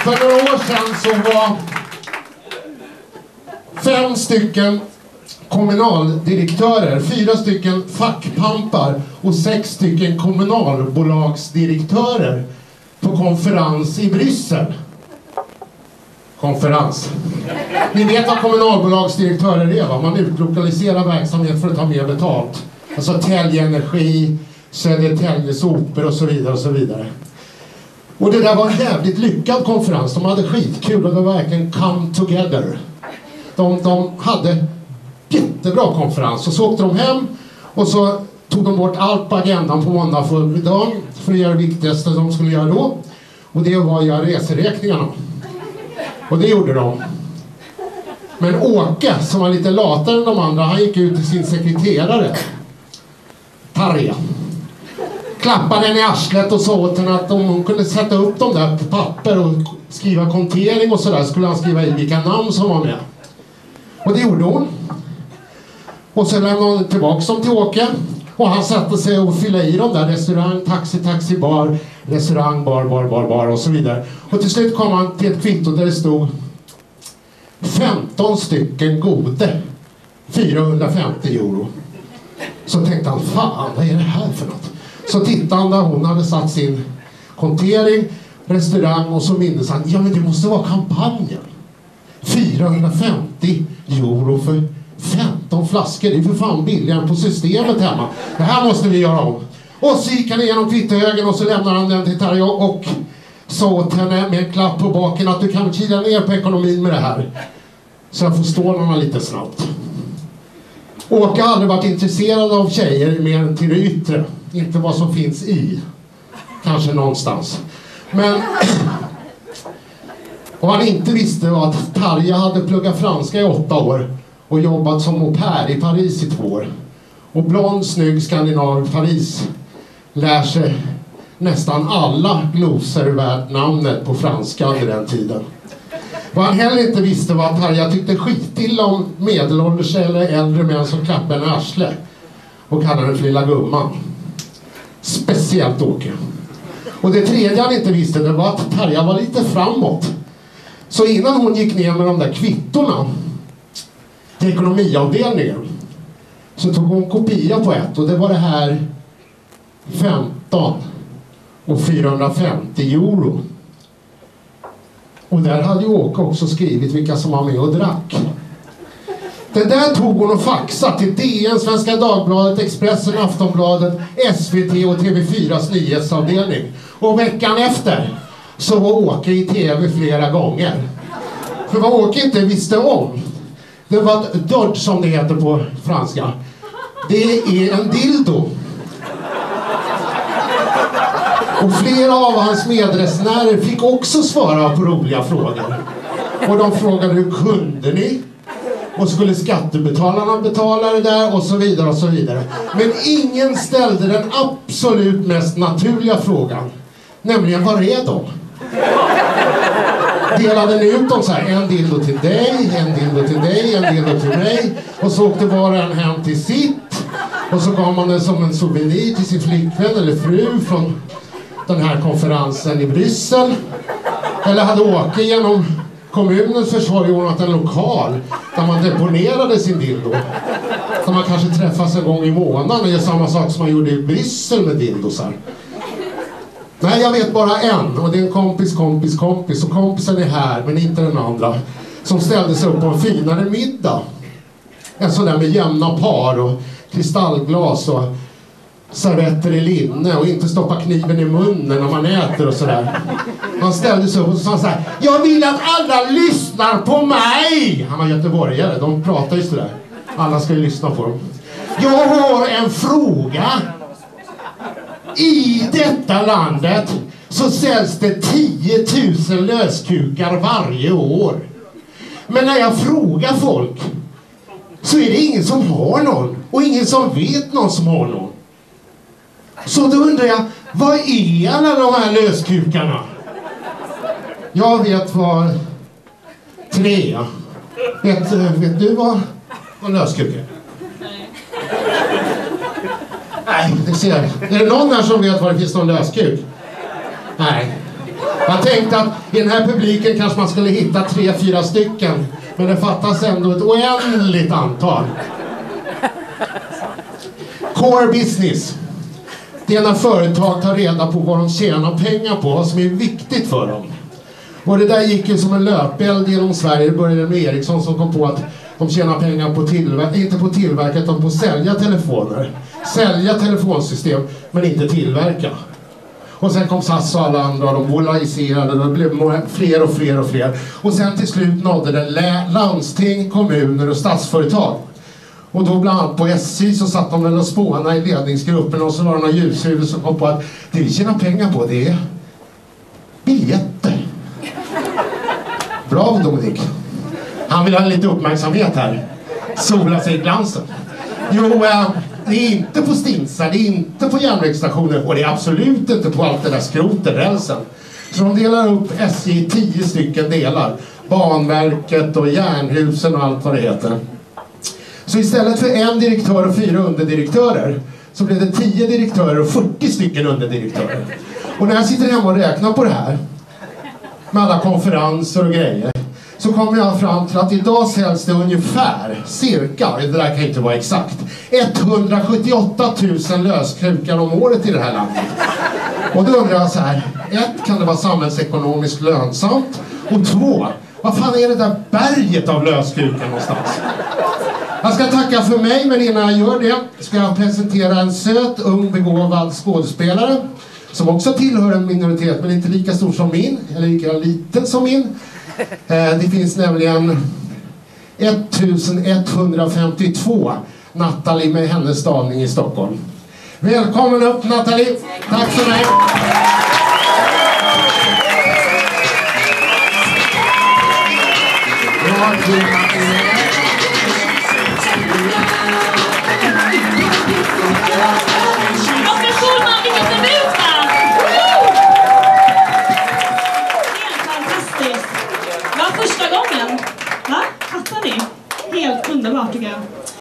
För några år sedan så var 5 stycken kommunaldirektörer, 4 stycken fackpampar och 6 stycken kommunalbolagsdirektörer på konferens i Bryssel. Konferens. Ni vet vad kommunalbolagsdirektörer är, va? Man utlokaliserar verksamhet för att ta mer betalt. Alltså Tälje Energi, Södertälje Sopor och så vidare och så vidare. Och det där var en jävligt lyckad konferens. De hade skitkul och det var verkligen come together. De hade jättebra konferens och så åkte de hem och så tog de bort allt på agendan på måndag förmiddag för att göra det viktigaste de skulle göra då. Och det var att göra reseräkningarna. Och det gjorde de. Men Åke, som var lite latare än de andra, han gick ut till sin sekreterare Tarja. Klappade henne i arslet och sa åt henne att om hon kunde sätta upp dem där på papper och skriva kontering och sådär, skulle han skriva i vilka namn som var med. Och det gjorde hon. Och så lämnade hon tillbaka dem till Åke. Och han satte sig och fyllde i dem där. Restaurang, taxi, bar, restaurang, bar och så vidare. Och till slut kom han till ett kvitto där det stod 15 stycken gode. 450 euro. Så tänkte han, fan, vad är det här för något? Så tittade han där hon hade satt sin kontering, restaurang, och så minns han, ja men det måste vara kampanjen. 450 euro för 15 flaskor, det är för fan billigare på systemet hemma. Det här måste vi göra om. Och så gick han igenom kvittohögen och så lämnade han den till Tarja och sa åt henne med en klapp på baken att du kan kila ner på ekonomin med det här. Så jag får stå några lite snabbt. Åke har aldrig varit intresserad av tjejer mer än till det yttre. Inte vad som finns i. Kanske någonstans. Men vad han inte visste var att Tarja hade pluggat franska i 8 år och jobbat som au pair i Paris i 2 år. Och blond, snygg skandinav Paris lär sig nästan alla glosor värt namnet på franska under den tiden. Vad han heller inte visste var att Tarja tyckte skitilla om medelålders eller äldre män som klappade en arsle och kallade den för lilla gumman. Speciellt Åke. Och det tredje han inte visste, det var att Tarja var lite framåt. Så innan hon gick ner med de där kvittorna till ekonomiavdelningen så tog hon kopia på ett, och det var det här 15 och 450 euro. Och där hade ju Åke också skrivit vilka som var med och drack. Det där tog hon och faxade till DN, Svenska Dagbladet, Expressen, Aftonbladet, SVT och TV4s nyhetsavdelning. Och veckan efter så var Åke i TV flera gånger. För vad Åke inte visste om, det var att dodge, som det heter på franska, det är en dildo. Och flera av hans medresenärer fick också svara på roliga frågor. Och de frågade hur kunde ni? Och skulle skattebetalarna betala det där? Och så vidare och så vidare. Men ingen ställde den absolut mest naturliga frågan. Nämligen, var är de? Delade ni ut dem så här, en dildo till dig, en dildo till dig, en dildo till mig. Och så åkte var och en hem till sitt. Och så gav man den som en souvenir till sin flickvän eller fru från den här konferensen i Bryssel. Eller hade Åke genom kommunens försorg ordnat en lokal där man deponerade sin dildo. Där man kanske träffas en gång i månaden och gör samma sak som man gjorde i Bryssel med dildosar. Nej, jag vet bara en, och det är en kompis. Och kompisen är här, men inte den andra. Som ställde sig upp på en finare middag. En sån där med jämna par och kristallglas och servetter i linne och inte stoppa kniven i munnen när man äter och sådär. Han ställde sig upp och sa så här: jag vill att alla lyssnar på mig! Han var göteborgare, de pratar ju sådär. Alla ska ju lyssna på dem. Jag har en fråga. I detta landet så säljs det 10 000 löskukar varje år. Men när jag frågar folk så är det ingen som har någon. Och ingen som vet någon som har någon. Så då undrar jag, vad är alla de här löskukarna? Jag vet vad 3. Vet du vad löskuk är? Nej, det ser jag. Är det någon här som vet vad det finns någon löskuk? Nej. Jag tänkte att i den här publiken kanske man skulle hitta 3-4 stycken. Men det fattas ändå ett oändligt antal. Core business. Det är när företag tar reda på vad de tjänar pengar på, vad som är viktigt för dem. Och det där gick ju som en löpeld genom Sverige. Det började med Ericsson som kom på att de tjänar pengar på inte på tillverka utan på att sälja telefoner. Sälja telefonsystem men inte tillverka. Och sen kom SAS och alla andra och de bolagiserade och det blev fler och fler och fler. Och sen till slut nådde det landsting, kommuner och statsföretag. Och då bland annat på SJ så satt de väl och spånade i ledningsgruppen och så var det några ljushuvud som kom på att det vi tjänar pengar på det är biljetter. Bra Dominik. Han vill ha lite uppmärksamhet här. Sola sig i glansen. Jo, det är inte på stinsar, det är inte på järnvägsstationer och det är absolut inte på allt det där skrotet, rälsen. Så de delar upp SJ i 10 stycken delar. Banverket och järnhusen och allt vad det heter. Så istället för en direktör och 4 underdirektörer så blev det 10 direktörer och 40 stycken underdirektörer. Och när jag sitter hemma och räknar på det här med alla konferenser och grejer så kommer jag fram till att idag säljs det ungefär, cirka, det där kan inte vara exakt, 178 000 löskrukar om året i det här landet. Och då undrar jag så här, 1, kan det vara samhällsekonomiskt lönsamt? Och 2, vad fan är det där berget av löskrukar någonstans? Jag ska tacka för mig, men innan jag gör det ska jag presentera en söt, ung, begåvad skådespelare som också tillhör en minoritet, men inte lika stor som min, eller lika liten som min. Det finns nämligen 1152 Nathalie med hennes stavning i Stockholm. Välkommen upp Nathalie, tack för mig. Första gången, va? Fattar ni? Helt underbart tycker jag.